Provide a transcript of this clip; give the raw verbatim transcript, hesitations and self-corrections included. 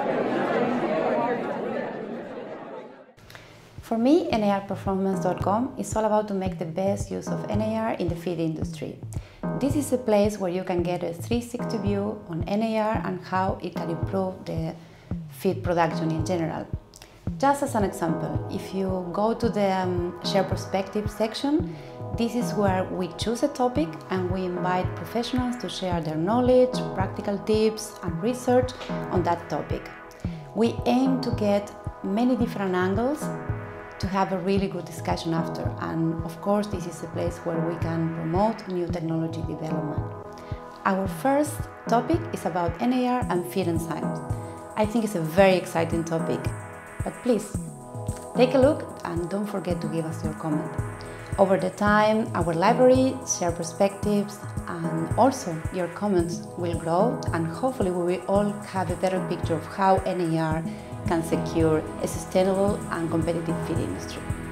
For me, N A R Performance dot com is all about to make the best use of N A R in the feed industry. This is a place where you can get a three sixty view on N A R and how it can improve the feed production in general. Just as an example, if you go to the um, Share Perspective section, this is where we choose a topic and we invite professionals to share their knowledge, practical tips and research on that topic. We aim to get many different angles to have a really good discussion after, and of course this is a place where we can promote new technology development. Our first topic is about N A R and feed enzymes. I think it's a very exciting topic, but please take a look and don't forget to give us your comment. Over the time, our library, Share Perspectives, and also your comments will grow, and hopefully we will all have a better picture of how N A R can secure a sustainable and competitive feed industry.